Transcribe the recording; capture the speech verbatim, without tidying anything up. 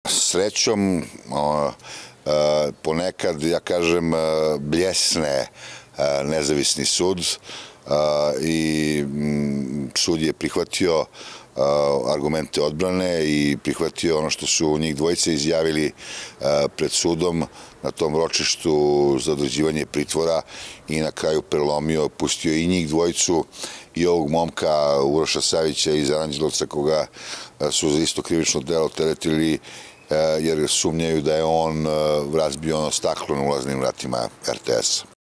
Srećom, ponekad, ja kažem, bljesne nezavisni sud i sud je prihvatio argumente odbrane i prihvatio ono što su njih dvojice izjavili pred sudom na tom ročištu za određivanje pritvora i na kraju prelomio, pustio i njih dvojicu i ovog momka Uroša Savića iz Aranđelovca koga su za isto krivično delo teretili jer sumnjaju da je on razbio ono staklo na ulaznim vratima er te esa.